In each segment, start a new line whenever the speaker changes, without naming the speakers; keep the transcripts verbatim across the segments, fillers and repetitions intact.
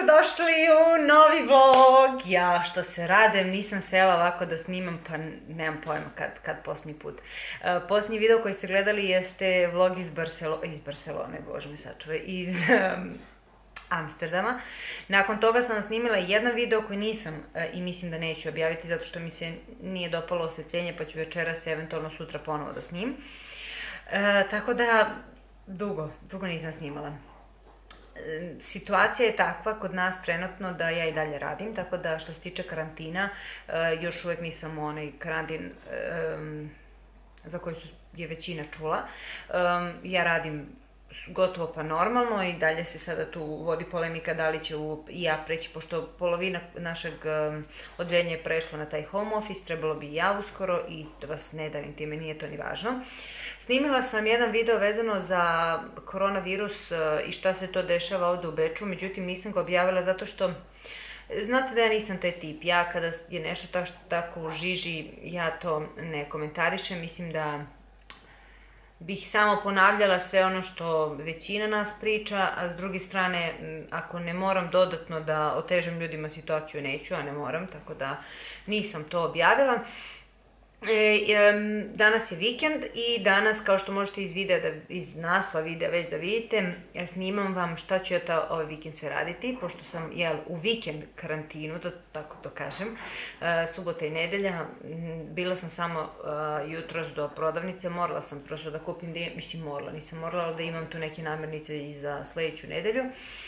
dobrodošli u novi vlog. Ja što se radem, nisam sela ovako da snimam, pa nemam pojma kad, kad posljednji put. Uh, posljednji video koji ste gledali jeste vlog iz Barcelone, iz Barcelone, bože mi sačuvaj, iz um, Amsterdama. Nakon toga sam snimila jedan video koji nisam uh, i mislim da neću objaviti zato što mi se nije dopalo osvetljenje, pa ću večeras eventualno sutra ponovo da snimim. Uh, tako da, dugo, dugo nisam snimala. Situacija je takva kod nas trenutno da ja i dalje radim, tako da što se tiče karantina, još uvek nisam onaj karantin za koji je većina čula. Ja radim gotovo pa normalno i dalje se sada tu vodi polemika da li će i ja preći, pošto polovina našeg odeljenja je prešla na taj home office, trebalo bi i ja uskoro i vas ne davim time, nije to ni važno. Snimila sam jedan video vezano za koronavirus i šta se to dešava ovde u Beču, međutim nisam ga objavila zato što znate da ja nisam taj tip. Ja kada je nešto tako u žiži, ja to ne komentarišem, mislim da bih samo ponavljala sve ono što većina nas priča, a s druge strane, ako ne moram dodatno da otežem ljudima situaciju, neću, a ne moram, tako da nisam to objavila. Danas je vikend i danas, kao što možete iz videa, iz naslova videa već da vidite, ja snimam vam šta ću ja ovaj vikend sve raditi, pošto sam u vikend karantinu, da tako to kažem, subota i nedelja. Bila sam samo jutros do prodavnice, morala sam prosto da kupim, mislim morala, nisam morala da imam tu neke namirnice i za sledeću nedelju.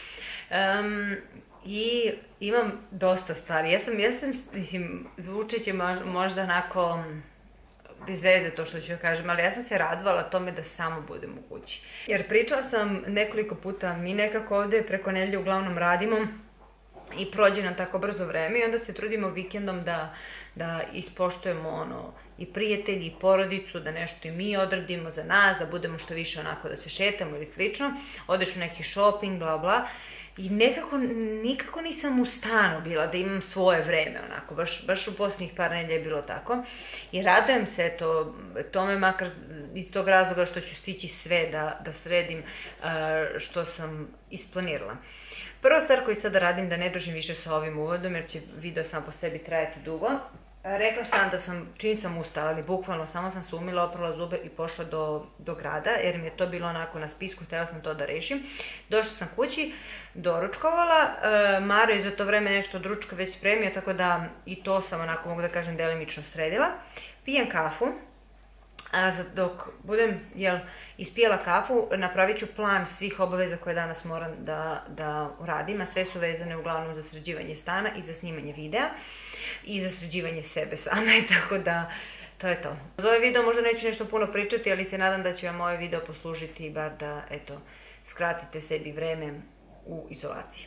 I imam dosta stvari. Ja sam, ja sam, mislim, zvučeće možda onako bez veze to što ću joj kažem, ali ja sam se radovala tome da samo budem u kući. Jer pričala sam nekoliko puta, mi nekako ovde preko nedelje uglavnom radimo i prođe nam tako brzo vreme i onda se trudimo vikendom da, da ispoštujemo ono i prijatelji i porodicu, da nešto i mi odradimo za nas, da budemo što više onako da se šetamo ili slično, odeš u neki shopping, bla bla. I nekako, nikako nisam u stanu bila da imam svoje vreme, onako, baš, baš u posljednjih par nedelja je bilo tako. I radujem se to, tome makar iz tog razloga što ću stići sve da, da sredim što sam isplanirala. Prva stvar koju sada radim, da ne dužim više sa ovim uvodom, jer će video sam po sebi trajati dugo. Rekla sam da sam, čim sam ustala, ali bukvalno samo sam se umila, oprala zube i pošla do, do grada, jer mi je to bilo onako na spisku, htjela sam to da rešim. Došla sam kući, doručkovala, e, Maro je za to vreme nešto od ručka već spremio, tako da i to sam onako, mogu da kažem, delimično sredila. Pijem kafu, a dok budem, jel, ispijela kafu, napravit ću plan svih obaveza koje danas moram da, da uradim, a sve su vezane uglavnom za sređivanje stana i za snimanje videa i za sređivanje sebe same, tako da to je to. Za ovaj video možda neću nešto puno pričati, ali se nadam da će vam ovaj video poslužiti bar da, eto, skratite sebi vreme u izolaciji.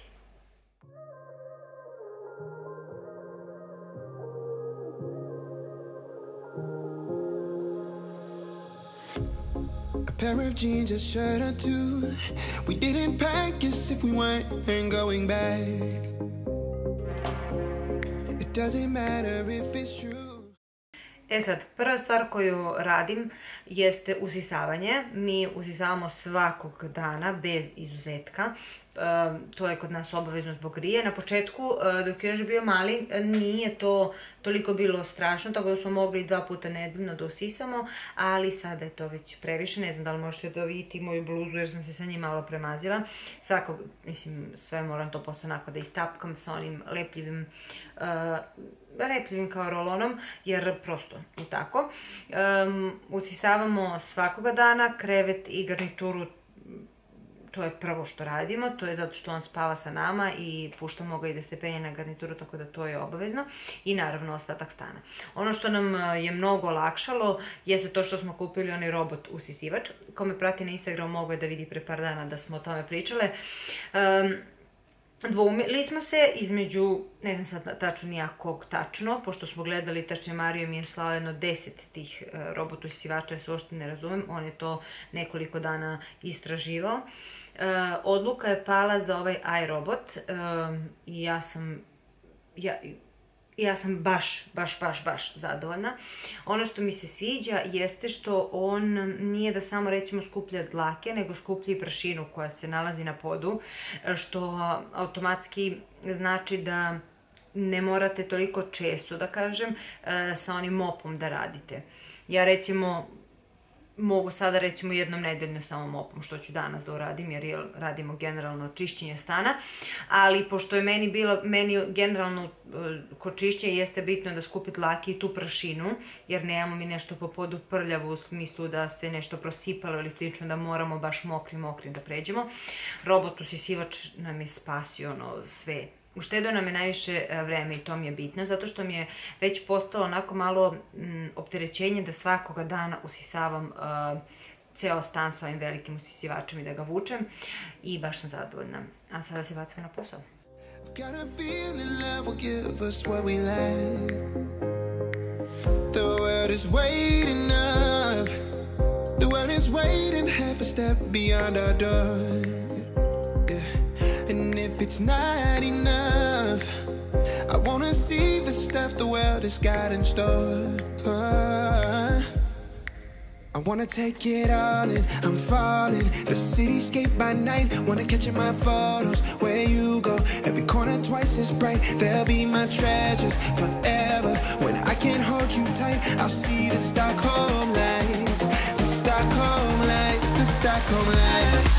A pair of jeans, a shirt or two. We didn't pack as if we weren't going back. It doesn't matter if it's true.
E sad, prva stvar koju radim jeste usisavanje. Mi usisavamo svakog dana, bez izuzetka. To je kod nas obavezno zbog grije. Na početku, dok je još bio mali, nije to toliko bilo strašno, tako da smo mogli dva puta nedeljno da usisamo, ali sada je to već previše. Ne znam da li možete da vidite moju bluzu, jer sam se sa njim malo premazila. Svako, mislim, sve moram to posle onako da istapkam sa onim lepljivim, lepljivim kao rolonom, jer prosto je tako. Usisavamo svakoga dana, krevet i garnituru. To je prvo što radimo, to je zato što on spava sa nama i puštamo ga i da se penje na garnituru, tako da to je obavezno. I naravno ostatak stana. Ono što nam je mnogo olakšalo jeste to što smo kupili onaj robot usisivač. Ko me prati na Instagramu mogu je da vidi pre par dana da smo o tome pričale. Dvoumili smo se između, ne znam sad tačno nijakog tačno, pošto smo gledali, tačnije Mario mi je slao jedno deset tih robot usisivača, ja se uopšte ne razumem, on je to nekoliko dana istraživao. Odluka je pala za ovaj iRobot i ja sam, ja sam baš, baš, baš, baš zadovoljna. Ono što mi se sviđa jeste što on nije da samo recimo skuplja dlake, nego skuplja i prašinu koja se nalazi na podu, što automatski znači da ne morate toliko često, da kažem, sa onim mopom da radite. Ja recimo mogu sada recimo jednom nedeljno samo mopom, što ću danas da uradim, jer radimo generalno čišćenje stana, ali pošto je meni bilo, meni generalno kod čišćenja jeste bitno da skupi dlake i tu prašinu, jer nemamo mi nešto po podu prljavo u smislu da se nešto prosipalo ili slično, da moramo baš mokri, mokri da pređemo. Robot usisivač nam je spasio ono sve. Uštedeo nam je najviše vreme i to mi je bitno, zato što mi je već postalo onako malo opterećenje da svakoga dana usisavam ceo stan sa ovim velikim usisivačem i da ga vučem i baš sam zadovoljna. A sada se bacimo na posao.
And if it's not enough, I wanna see the stuff the world has got in store. uh, I wanna take it all in, I'm falling. The cityscape by night, wanna catch in my photos. Where you go, every corner twice as bright. They'll be my treasures forever. When I can't hold you tight, I'll see the Stockholm lights. The Stockholm lights, the Stockholm lights.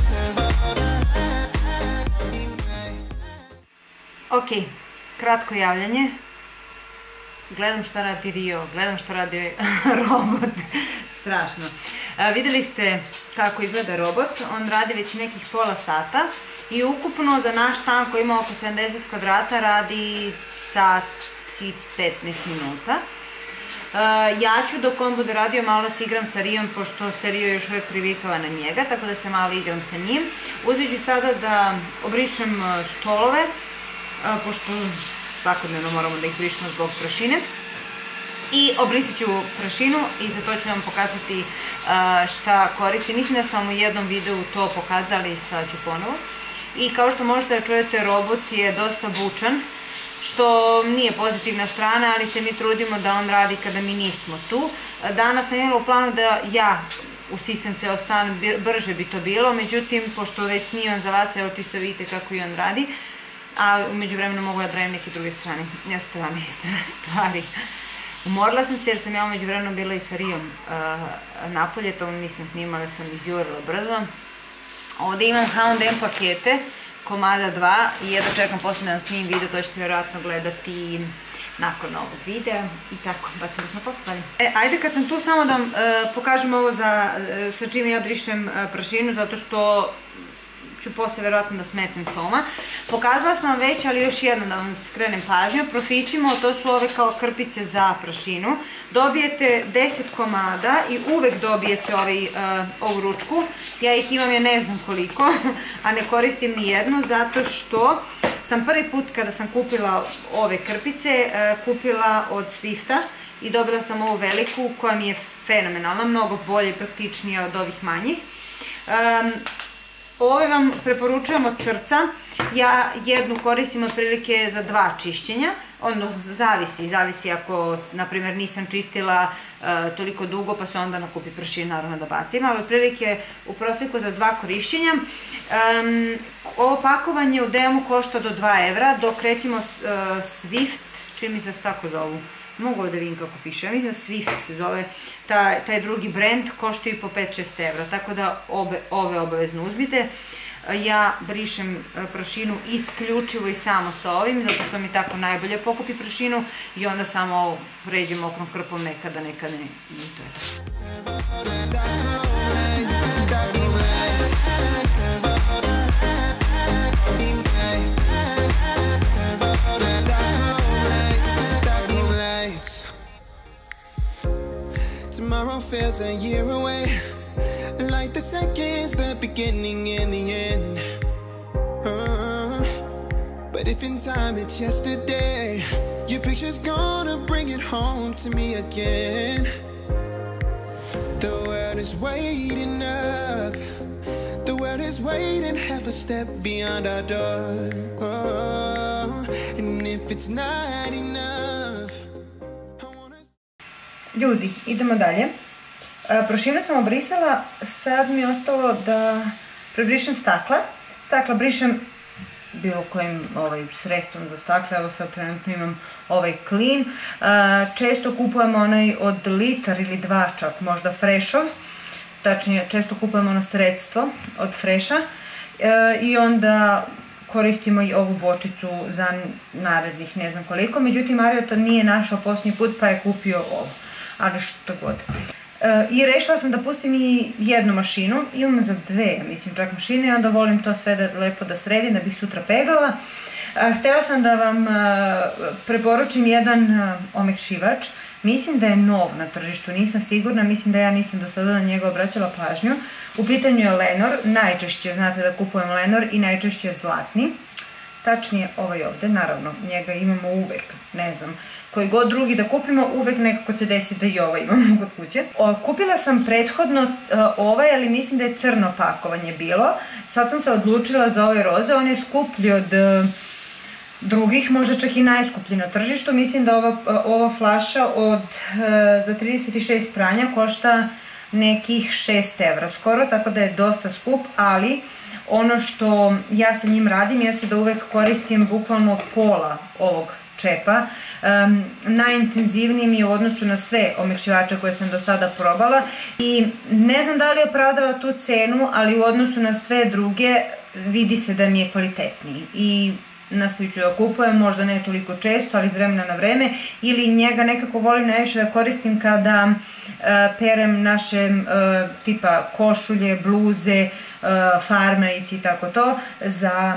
Ok, kratko javljanje. Gledam šta radi Rio, gledam šta radi robot. Strašno. Videli ste kako izgleda robot. On radi već nekih pola sata i ukupno za naš stan koji ima oko sedamdeset kvadrata radi sat i petnaest minuta. Ja ću dok on bude radio malo se igram sa Rijom, pošto se Rio još uvijek privikava na njega, tako da se malo igram sa njim. Uzet ću sada da obrišem stolove, pošto svakodnevno moramo da ih brišemo zbog prašine. I obrisat ću prašinu i za to ću vam pokazati šta koristim. Mislim da sam u jednom videu to pokazali, sad ću ponovo. I kao što možete da čujete, robot je dosta bučan, što nije pozitivna strana, ali se mi trudimo da on radi kada mi nismo tu. Danas sam imala u planu da ja usisam ceo stan, brže bi to bilo, međutim, pošto već nije on za vas, evo čisto vidite kako i on radi, a umeđu vremenu mogu da radim neke druge strane, strane stvari. Umorila sam se jer sam ja umeđu vremenu bila i sa Rijom napolje, to nisam snimala, sam izjurila brzo. Ovdje imam ha and em pakete, komada dva, i jedno čekam posle da vam snimim video, to ćete vjerojatno gledati nakon ovog videa i tako, bacimo se na posao dalje. E, ajde kad sam tu samo da vam pokažem ovo sa čime ja brišem prašinu, zato što ću posle vjerojatno da smetnem soma. Pokazala sam vam već, ali još jedno da vam skrenem pažnju. Profissimo, to su ove kao krpice za prašinu. Dobijete deset komada i uvek dobijete ovu ručku. Ja ih imam, ja ne znam koliko, a ne koristim ni jednu, zato što sam prvi put kada sam kupila ove krpice, kupila od Swifta i dobila sam ovu veliku koja mi je fenomenalna, mnogo bolje i praktičnija od ovih manjih. Ove vam preporučujem od srca. Ja jednu koristim otprilike za dva čišćenja, odnosno zavisi, zavisi ako, na primjer, nisam čistila toliko dugo pa se onda nakupi prašinu, naravno da bacim, ali otprilike u prosjeku za dva korišćenja. Ovo pakovanje u demu košta do dva evra, dok recimo Swift, čini mi se tako zovu, mogu da vidim kako piše, ja mislim da Swift se zove, taj drugi brend, koštaju po pet do šest evra, tako da ove obavezno uzmite. Ja brišem prašinu isključivo i samo sa ovim, zato što mi tako najbolje pokupi prašinu i onda samo pređem mokrom krpom nekada, nekada ne, i to je to.
Tomorrow feels a year away, like the seconds, the beginning and the end. uh, But if in time it's yesterday, your picture's gonna bring it home to me again. The world is waiting up, the world is waiting half a step beyond our door. oh, And if it's not enough.
Ljudi, idemo dalje. Proširno sam obrisala, sad mi je ostalo da prebrišem stakla. Stakla brišem bilo kojim sredstvom za stakla, evo sad trenutno imam ovaj Clean. Često kupujem onaj od litar ili dva čak, možda Freshov. Tačnije, često kupujem ono sredstvo od Fresha i onda koristimo i ovu bočicu za narednih ne znam koliko. Međutim, Mario tad nije našao posljednji put pa je kupio ovo, ali što god. I rešila sam da pustim i jednu mašinu, imam za dve, mislim, čak mašine, i onda volim to sve da lepo da sredim, da bih sutra peglala. Htela sam da vam preporučim jedan omekšivač, mislim da je nov na tržištu, nisam sigurna, mislim da ja nisam do sada na njega obraćala pažnju. U pitanju je Lenor, najčešće, znate da kupujem Lenor i najčešće je zlatni. Tačnije ovaj ovde, naravno, njega imamo uvek, ne znam, koji god drugi da kupimo, uvek nekako se desi da i ovaj imamo kod kuće. Kupila sam prethodno ovaj, ali mislim da je crno pakovanje bilo. Sad sam se odlučila za ovaj roze, on je skuplji od drugih, možda čak i najskuplji na tržištu. Mislim da ova flaša za trideset šest pranja košta nekih šest evra skoro, tako da je dosta skup, ali ono što ja sa njim radim jeste da uvek koristim bukvalno pola ovog čepa. Najintenzivniji mi je u odnosu na sve omekšivače koje sam do sada probala i ne znam da li opravdava tu cenu, ali u odnosu na sve druge vidi se da mi je kvalitetniji i nastavit ću da kupujem, možda ne toliko često, ali iz vremena na vreme, ili njega nekako volim najviše da koristim kada perem naše tipa košulje, bluze, farmerici i tako to, za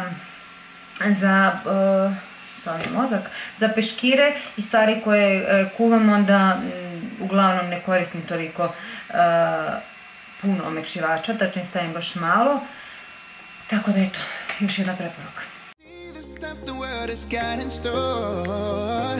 za slavni mozak, za peškire i stvari koje kuvam, onda uglavnom ne koristim toliko puno omekšivača, tačnije stavim baš malo, tako da eto, još jedna preporuka.
The world has got in store.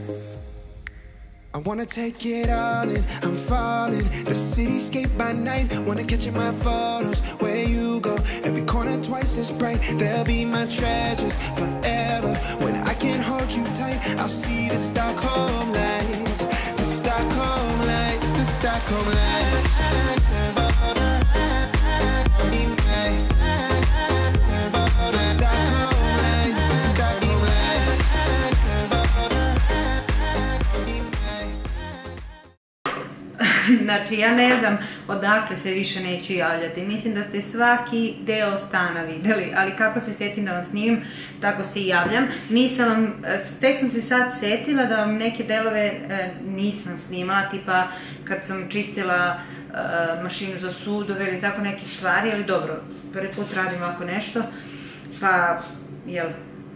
I wanna take it all in, I'm falling. The cityscape by night, wanna catch in my photos. Where you go, every corner twice as bright. They'll be my treasures forever. When I can't hold you tight, I'll see the Stockholm lights. The Stockholm lights, the Stockholm lights.
Znači, ja ne znam odakle se više neću javljati. Mislim da ste svaki deo stana videli, ali kako se setim da vam snimim, tako se i javljam. Nisam vam, tek sam se sad setila da vam neke delove nisam snimala, tipa kad sam čistila mašinu za sudove ili tako neke stvari, ali dobro, prvi put radim ovako nešto, pa, jel,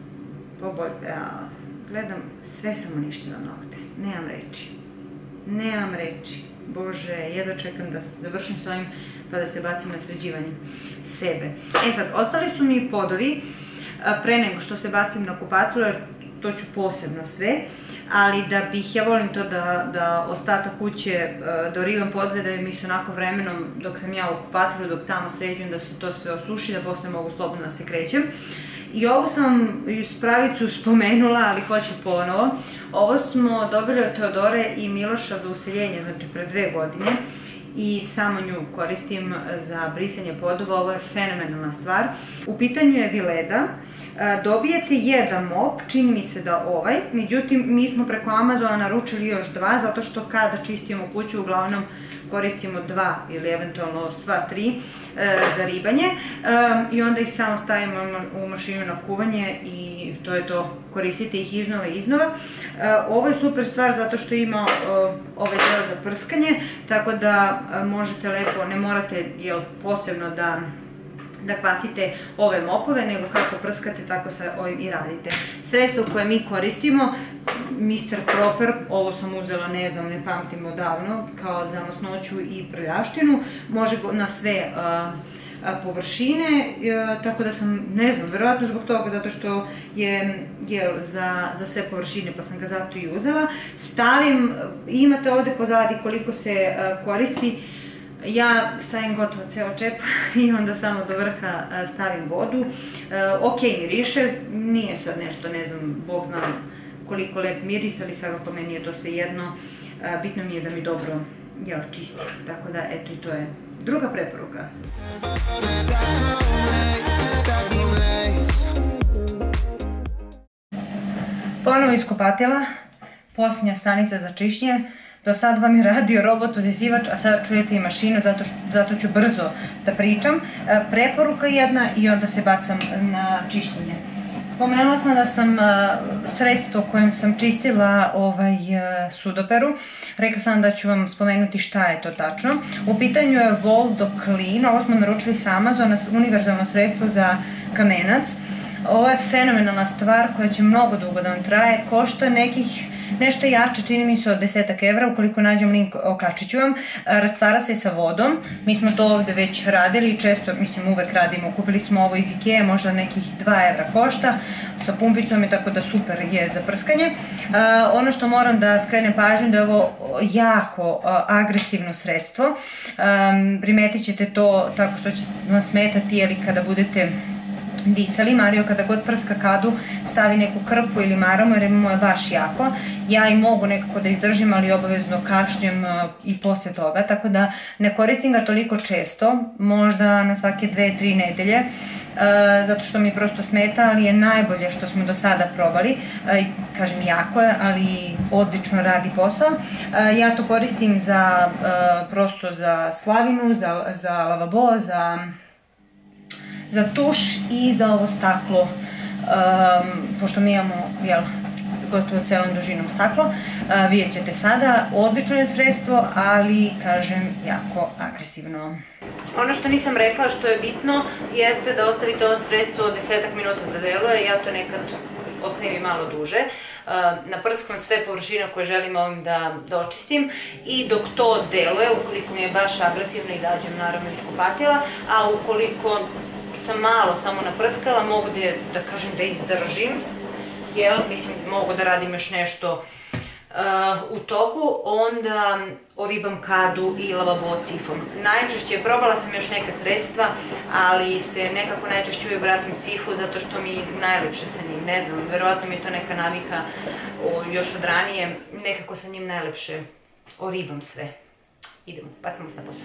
gledam, sve sam uništila nokte, nemam reči, nemam reči. Bože, jedva čekam da završim s ovim pa da se bacim na sređivanje sebe. E sad, ostali su mi podovi pre nego što se bacim na kupatilo, jer to ću posebno sve, ali da bih, ja volim to da ostatak kuće dorivam podve, da mi se onako vremenom dok sam ja u kupatilu, dok tamo sređujem, da se to sve osuši, da posle mogu slobodno da se krećem. I ovo sam spravicu spomenula, ali hoću ponovo. Ovo smo dobili od Teodore i Miloša za useljenje, znači pre dve godine. I samo nju koristim za brisanje podova, ovo je fenomenalna stvar. U pitanju je Vileda. Dobijete jedan mop, čini mi se da ovaj, međutim mi smo preko Amazona naručili još dva, zato što kada čistimo kuću uglavnom koristimo dva ili eventualno sva tri za ribanje i onda ih samo stavimo u mašinu na kuvanje i to je to, koristite ih iznova i iznova. Ovo je super stvar zato što ima ovaj deo za prskanje, tako da možete lepo, ne morate posebno da da kvasite ove mopove, nego kako prskate, tako sa ovim i radite. Sredstvo koje mi koristimo, mister Proper, ovo sam uzela, ne znam, ne pamtim odavno, kao za masnoću i prljaštinu, može na sve površine, tako da sam, ne znam, verovatno zbog toga, zato što je za sve površine, pa sam ga zato i uzela. Stavim, imate ovde pozadi koliko se koristi, Ja stavim gotovo ceo čep i onda samo do vrha stavim vodu. Ok miriše, nije sad nešto, ne znam, Bog zna koliko lep miris, ali svakako meni je to sve jedno. Bitno mi je da mi dobro čisti, tako da eto i to je druga preporuka. Ponovo iz kupatila, posljednja stanica za čišćenje. Do sad vam je radio robot uzisivač, a sad čujete i mašinu, zato ću brzo da pričam. Preporuka jedna i onda se bacam na čišćenje. Spomenula sam da sam sredstvo kojem sam čistila sudoperu. Rekla sam da ću vam spomenuti šta je to tačno. U pitanju je Voldo Clean, ovo smo naručili sa Amazona, univerzalno sredstvo za kamenac. Ovo je fenomenalna stvar koja će mnogo dugo da vam traje, košta nekih nešto jače, čini mi se od desetak evra, ukoliko nađem link okačit ću vam. Rastvara se sa vodom, mi smo to ovde već radili i često, mislim uvek radimo, kupili smo ovo iz Ikea, možda nekih dva evra košta, sa pumpicom je tako da super je za prskanje. Ono što moram da skrenem pažnju da je ovo jako agresivno sredstvo, primetit ćete to tako što će vam smetati ili kada budete disali. Mario kada god prska kadu stavi neku krpu ili maramu jer mu je baš jako. Ja i mogu nekako da izdržim, ali obavezno kašnjem i posle toga, tako da ne koristim ga toliko često, možda na svake dve, tri nedelje, zato što mi prosto smeta, ali je najbolje što smo do sada probali. Kažem, jako je, ali odlično radi posao. Ja to koristim za prosto za slavinu, za lavabo, za za tuš i za ovo staklo, pošto mi imamo, jel, gotovo celom dužinom staklo. Vidjet ćete sada, odlično je sredstvo, ali, kažem, jako agresivno. Ono što nisam rekla, što je bitno, jeste da ostavite ovo sredstvo desetak minuta da deluje, ja to nekad ostavim i malo duže. Naprskam sve površine koje želim ovim da očistim i dok to deluje, ukoliko mi je baš agresivno, izađem naravno iz kupatila, a ukoliko sam malo samo naprskala, mogu da kažem da izdržim, jel, mislim, mogu da radim još nešto u toku, onda oribam kadu i lavabo cifom. Najčešće, probala sam još neka sredstva, ali se nekako najčešće uvijek vratim cifu zato što mi najlepše sa njim, ne znam, verovatno mi je to neka navika još od ranije, nekako sa njim najlepše oribam sve. Idemo, bacamo se na posao.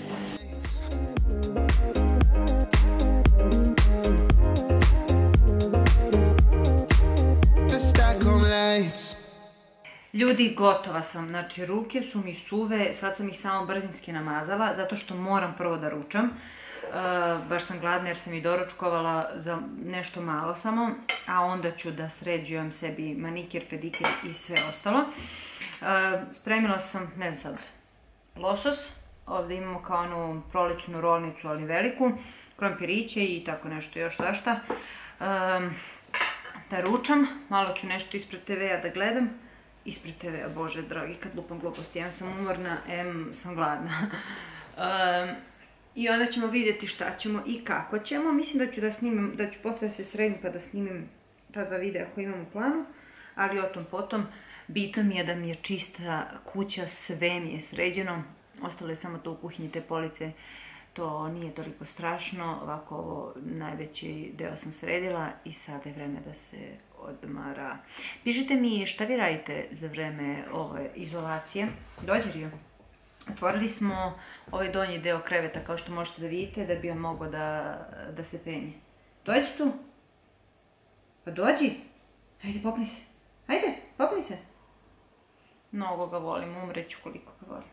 Ljudi, gotova sam, znači ruke su mi suve, sad sam ih samo brzinski namazala, zato što moram prvo da ručam, baš sam gladna jer sam i doručkovala za nešto malo samo, a onda ću da sređujem sebi manikir, pedikir i sve ostalo. Spremila sam, ne znam sad, losos, ovde imamo kao onu prolećnu rolnicu, ali veliku, krompiriće i tako nešto još svašta. Da ručam, malo ću nešto ispred te vea da gledam, ispred te vea, bože dragi, kad lupam gluposti, em sam umorna, em sam gladna. I onda ćemo vidjeti šta ćemo i kako ćemo. Mislim da ću da snimim, da ću posle da se sredim pa da snimim ta dva videa koje imam u planu, ali o tom potom. Bitno mi je da mi je čista kuća, sve mi je sređeno, ostalo je samo to u kuhinji, te police, to nije toliko strašno, ovako ovo najveći deo sam sredila i sada je vreme da se odmara. Pišite mi šta vi radite za vreme ove izolacije. Dođi, Rio. Otvorili smo ovaj donji deo kreveta, kao što možete da vidite, da bi on mogao da se penje. Dođi tu. Pa dođi. Hajde, popni se. Hajde, popni se. Mnogo ga volim, umreću koliko ga volim.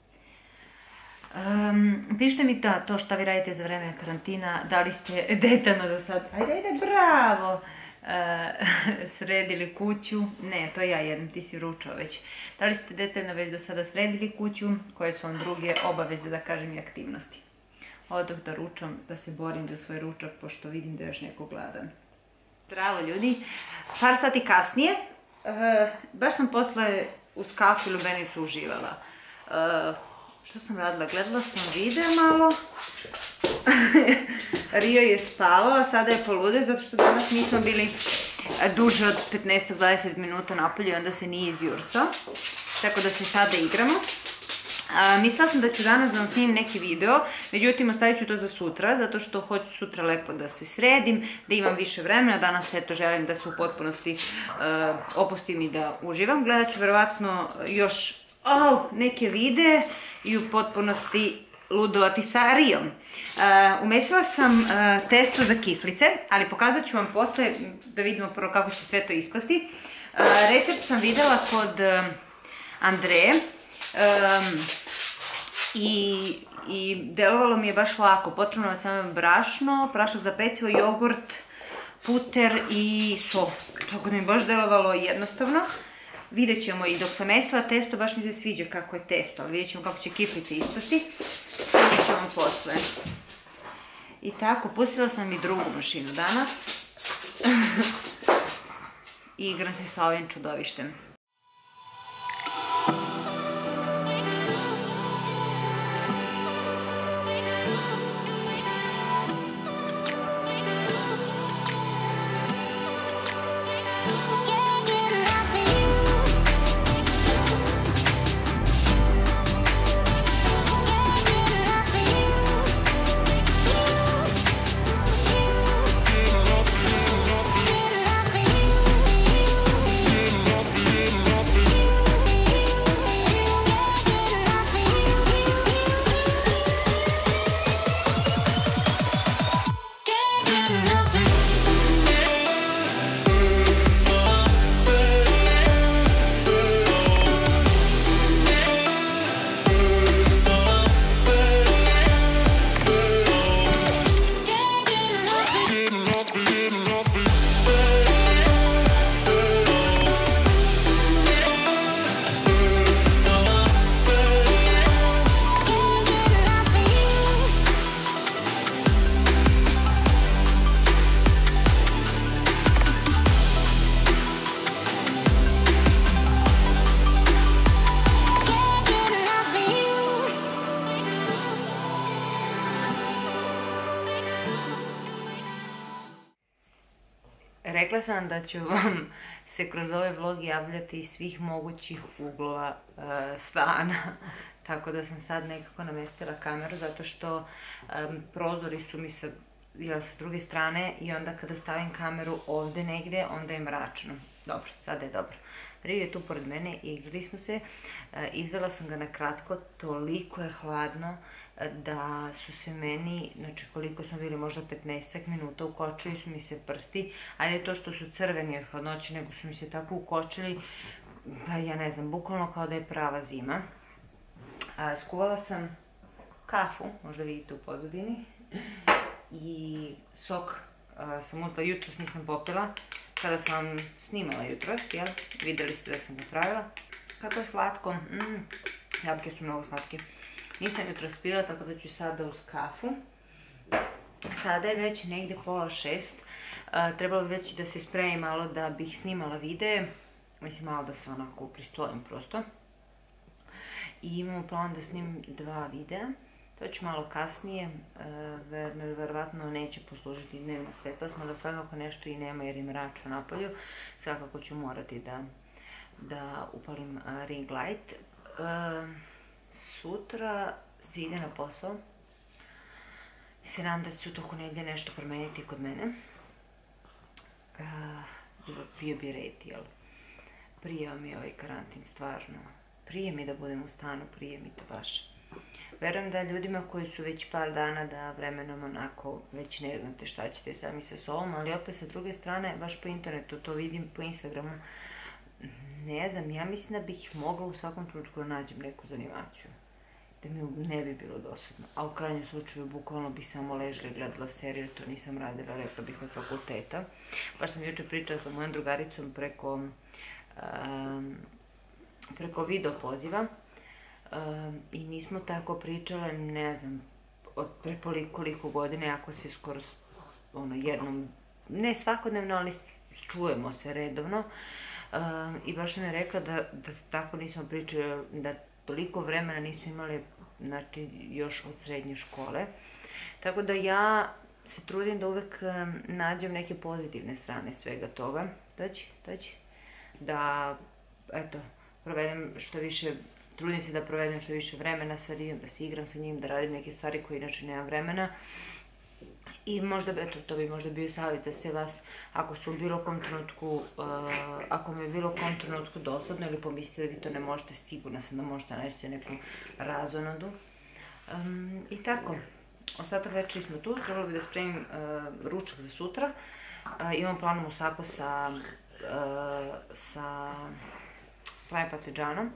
Pišite mi to šta vi radite za vreme karantina, da li ste detaljno do sad, ajde, ajde, bravo, sredili kuću, ne, to ja jedem, ti si ručao već, da li ste detaljno već do sada sredili kuću, koje su vam druge obaveze, da kažem, i aktivnosti. Odoh da ručam, da se borim za svoj ručak, pošto vidim da je još neko gladan. Zdravo ljudi, par sati kasnije, baš sam posle uz kafu i lubenicu uživala. Što sam radila? Gledala sam video malo. Rio je spavao, a sada je poludio zato što danas nismo bili duže od petnaest do dvadeset minuta napolje i onda se nije izjurcao. Tako da se sada igramo. Mislila sam da ću danas da vam snimim neki video, međutim ostavit ću to za sutra, zato što hoću sutra lepo da se sredim, da imam više vremena. Danas eto želim da se u potpunosti opustim i da uživam. Gledat ću verovatno još neke videe i u potpunosti ludovati sa Rijom. Umesila sam testo za kiflice, ali pokazat ću vam posle da vidimo prvo kako će sve to ispasti. Recept sam videla kod Andreje i delovalo mi je baš lako. Potrebno je samo brašno, prašak za pecivo, jogurt, puter i so. Tako da mi je baš delovalo jednostavno. Vidjet ćemo i dok sam mesila testo, baš mi se sviđa kako je testo, ali vidjet ćemo kako će kiflice ispasti. Vidjet ćemo posle. I tako, pustila sam i drugu mašinu danas. I igram se sa ovim čudovištem. Rekla sam da ću vam se kroz ovaj vlog javljati iz svih mogućih uglova stana, tako da sam sad nekako namestila kameru zato što prozori su mi sa druge strane i onda kada stavim kameru ovde negde, onda je mračno. Dobro, sada je dobro. Rio je tu pored mene i igrali smo se, izvela sam ga na kratko, toliko je hladno da su se meni, znači koliko smo bili, možda petnaestak minuta, ukočili su mi se prsti, a ne to što su crveni od hladnoće, nego su mi se tako ukočili, pa ja ne znam, bukvalno kao da je prava zima. Skuvala sam kafu, možda vidite u pozadini, i sok sam uzela, jutros nisam popila, kada sam vam snimala jutros, jel? Videli ste da sam ga pravila. Kako je slatko, jabuke su mnogo slatke. Nisam jutros pila, tako da ću sada uz kafu. Sada je već negde pola šest. Trebalo bi već da se spremim malo da bih snimala videe. Mislim, malo da se onako pristojim prosto. I imamo plan da snimim dva videa. To ću malo kasnije. Verovatno neće poslužiti dnevna svetlost, mada svakako nešto i nema jer je mračno napolju. Svakako ću morati da upalim ring light. Sutra se ide na posao i se nadam da će se u toku negdje nešto promeniti kod mene. Bio bi red, jel? Prije mi je ovaj karantin, stvarno. Prije mi da budem u stanu, prije mi to baš. Verujem da ljudima koji su već par dana da vremenom onako već ne znate šta ćete sami sa sobom, ali opet sa druge strane, baš po internetu, to vidim po Instagramu, ne znam, ja mislim da bih mogla u svakom trenutku da nađem neku zanimaciju. Da mi ne bi bilo dosadno. A u krajnjem slučaju, bukvalno bih samo ležila i gledala seriju, to nisam radila, rekla bih, od fakulteta. Baš sam juče pričala sa mojom drugaricom preko preko video poziva i mi smo tako pričale, ne znam, od pre koliko godine, ako se skoro jednom, ne svakodnevno, ali čujemo se redovno. I baš sam je rekla da tako nismo pričali, da toliko vremena nisu imali, znači, još od srednje škole. Tako da ja se trudim da uvek nađem neke pozitivne strane svega toga. Dođi, dođi. Da, eto, provedem što više trudim se da provedem što više vremena sa Rijom, da se igram sa njim, da radim neke stvari koje inače nemam vremena. I možda, eto, to bi možda bio savjet za sve vas, ako su u bilo kom trenutku, uh, ako mi je bilo kom trenutku dosadno ili pomislite da vi to ne možete, sigurna sam da možete naći neku razonodu. Um, I tako, ostatak večeri smo tu, trebalo bi da spremim uh, ručak za sutra. Uh, imam planu musako sa, uh, sa plavim patliđanom.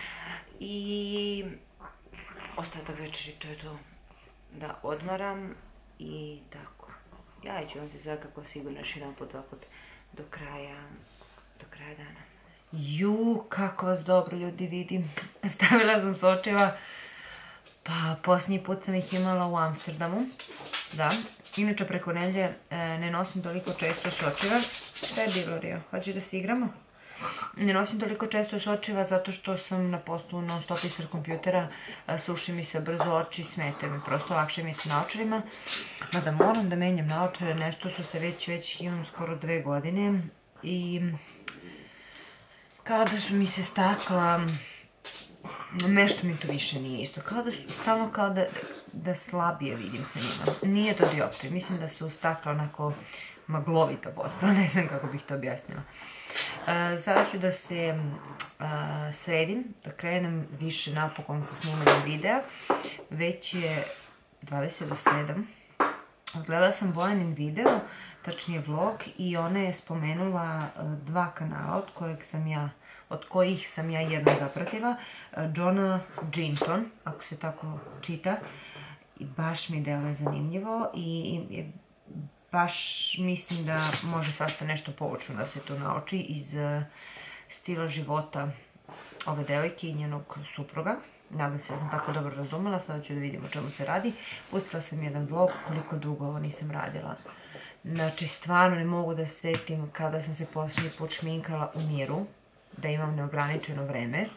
I ostatak večeri, to je to, da odmaram. I tako, ja ću vam se svakako sigurno još jedan put, dva put do kraja, do kraja dana. Ju, kako vas dobro ljudi vidim. Stavila sam sočiva, pa posljednji put sam ih imala u Amsterdamu, da. Inače preko nedelje ne nosim toliko često sočiva. Šta je bilo, Rio? Hoćeš da se igramo? Ne nosim toliko često sočiva zato što sam na poslu non stop ispred kompjutera, suši mi se brzo oči, smete mi, prosto lakše mi je sa naočarima. Mada moram da menjam naočare, nešto su se već, već imam skoro dve godine i kao da su mi se stakla, nešto mi to više nije isto, kao da su stalno kao da, da slabije vidim sa njima. Nije to dioptrija, mislim da su stakla onako maglovita postala, ne znam kako bih to objasnila. Uh, sada ću da se uh, sredim, da krenem više napokon sa snimanjem videa. Već je dvadeset do sedam. Gledala sam Bojanin video, tačnije vlog, i ona je spomenula uh, dva kanala od kojeg sam ja, od kojih sam ja jedno zapratila. Uh, Johna Ginton, ako se tako čita. I baš mi deluje zanimljivo i je baš mislim da može svašta nešto poučno da se to nauči iz stila života ove devojke i njenog supruga. Nadam se da sam tako dobro razumela, sada ću da vidim o čemu se radi. Pustila sam jedan vlog, koliko dugo ovo nisam radila. Znači, stvarno ne mogu da se setim kada sam se posljednji put šminkala u miru, da imam neograničeno vreme,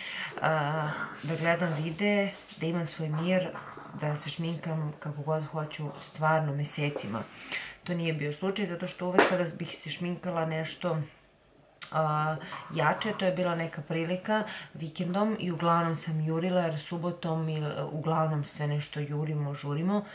da gledam videe, da imam svoj mir, da se šminkam kako god hoću, stvarno mesecima. To nije bio slučaj, zato što uvek kada bih se šminkala nešto uh, jače, to je bila neka prilika vikendom i uglavnom sam jurila, jer subotom i uglavnom sve nešto jurimo, žurimo.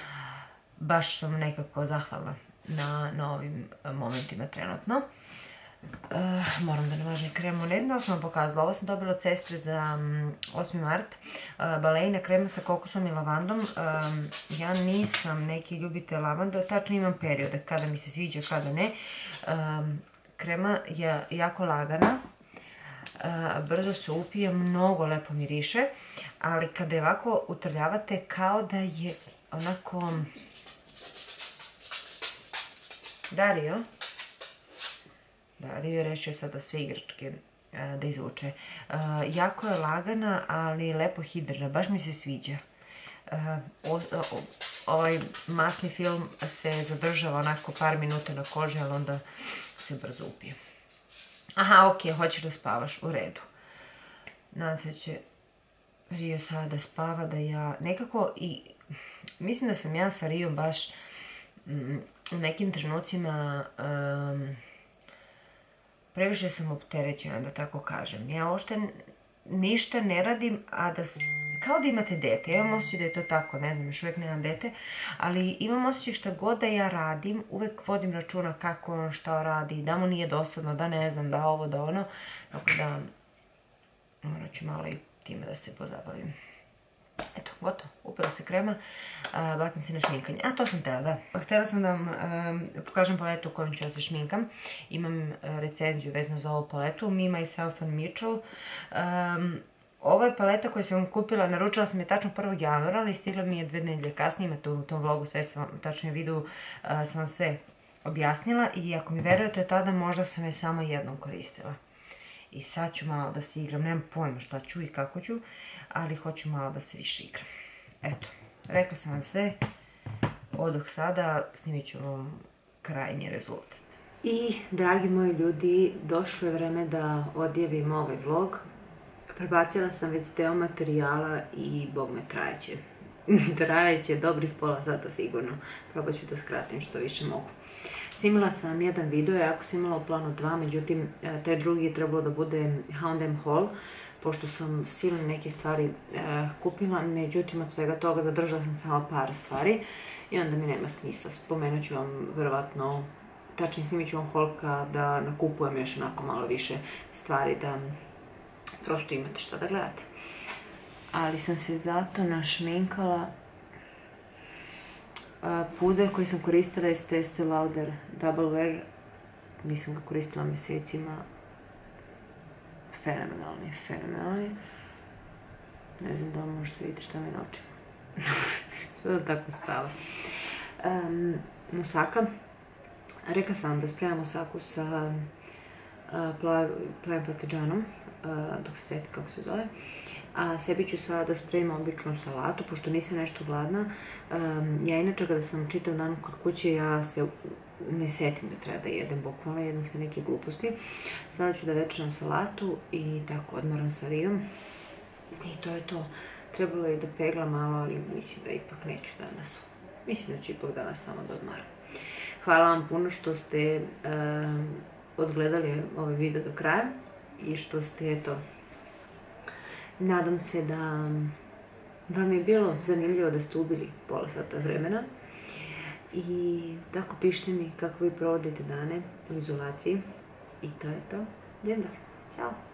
Baš sam nekako zahvalna na, na ovim momentima trenutno. Uh, moram da namažem kremu, ne znam da li sam vam pokazala, ovo sam dobila od sestre za um, osmi mart, uh, balejna krema sa kokosom i lavandom. Um, ja nisam neki ljubitelj lavande, tačno imam periode kada mi se sviđa, kada ne. Um, krema je jako lagana, uh, brzo se upije, mnogo lepo miriše, ali kada je ovako utrljavate kao da je onako... Dario? Dario je rešio sada sve igračke da izvuče. Jako je lagana, ali lepo hidrna, baš mi se sviđa. Ovaj masni film se zadržava onako par minuta na koži, ali onda se brzo upije. Aha, ok, hoćeš da spavaš, u redu. Nadam se da će Rio sada da spava, da ja nekako i... Mislim da sam ja sa Rijom baš u nekim trenucima... Previše sam opterećena, da tako kažem. Ja uopšte ništa ne radim, a da... Kao da imate dete. Ja imam osjećaj da je to tako, ne znam, još uvijek nemam dete, ali imam osjećaj šta god da ja radim, uvijek vodim računa kako on šta radi, da mu nije dosadno, da ne znam, da ovo, da ono. Tako da, morat ću malo i time da se pozabavim. Eto, gotovo, upila se krema, batim se na šminkanje. A, to sam htjela, da. Htjela sam da vam pokažem paletu u kojom ću ja se šminkam. Imam recenziju vezano za ovu paletu, Me, Myself and Mitchell. Ovo je paleta koju sam kupila, naručila sam je tačno prvog januara, ali stigla mi je dve nedelje kasnije, imate u tom vlogu sve sam vam, tačno u videu sam vam sve objasnila i ako mi verujete tada možda sam je samo jednom koristila. I sad ću malo da se igram, nemam pojma šta ću i kako ću, ali hoću malo da se više igram. Eto, rekla sam vam sve, odoh sada, snimit ću vam krajnji rezultat. I, dragi moji ljudi, došlo je vreme da odjavim ovaj vlog. Prebacila sam već deo materijala i bog me trajeće. Trajeće dobrih pola sata sigurno. Probat ću da skratim što više mogu. Snimila sam vam jedan video, jako sam imala u planu dva, međutim, taj drugi je trebalo da bude H and M haul, pošto sam silne neke stvari kupila, međutim od svega toga zadržala sam samo par stvari i onda mi nema smisla. Spomenut ću vam verovatno, tačnije snimit ću vam haul da nakupujem još onako malo više stvari da prosto imate šta da gledate. Ali sam se zato našminkala. Puder koji sam koristila je Estee Lauder Double Wear. Nisam ga koristila mesecima. Fenomenalni, fenomenalni. Ne znam da vam možete vidjeti šta mi je na očima. To je tako stava. Musaka. Rekla sam da spremam musaku sa plavim pateđanom, dok se sjeti kako se zove. A sebi ću sada da spremam običnu salatu, pošto nisam nešto gladna. Ja inače kada sam čitav dan kod kuće, ja se ne setim da treba da jedem, bukvalno jedem sve neke gluposti. Sada ću da večeram salatu i tako odmaram sa Rijom. I to je to. Trebalo je da pegla malo, ali mislim da ipak neću danas. Mislim da ću ipak danas samo da odmaram. Hvala vam puno što ste odgledali ovaj video do kraja i što ste, eto, nadam se da vam je bilo zanimljivo da ste ubili pola sata vremena i tako pišite mi kako vi provodite dane u izolaciji i to je to. Idem da se. Ćao!